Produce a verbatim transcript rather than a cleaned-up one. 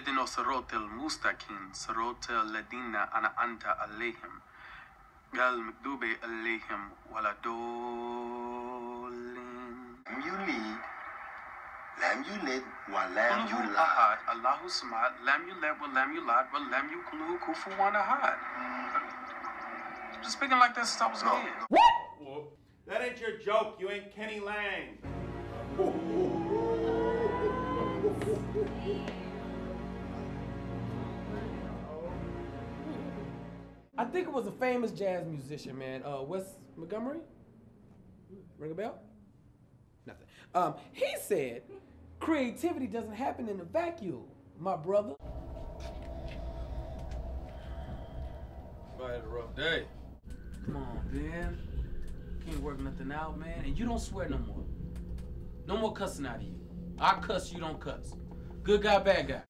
اهدنا الصراط المستقيم صراط الذين أنعمت عليهم غير المغضوب عليهم ولا الضالين. Lam yulid, lam yulid, wa lam قل هو yulad. أحد الله الصمد لم يلد ولم يولد ولم يكن له كفوا أحد. Been speaking like that since I was a kid. Well, that ain't your joke. You ain't Kenny Lang. I think it was a famous jazz musician, man. Uh, Wes Montgomery? Ring a bell? Nothing. Um, he said, creativity doesn't happen in a vacuum, my brother. I had a rough day. Come on, man. Can't work nothing out, man. And you don't swear no more. No more cussing out of you. I cuss, you don't cuss. Good guy, bad guy.